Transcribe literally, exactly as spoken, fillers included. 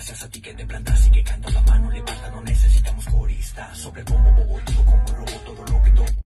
gracias a ti que de planta sigue canta la mano levanta, no necesitamos coristas. Sobre el bombo bobo, digo como lobo, todo lo que toco.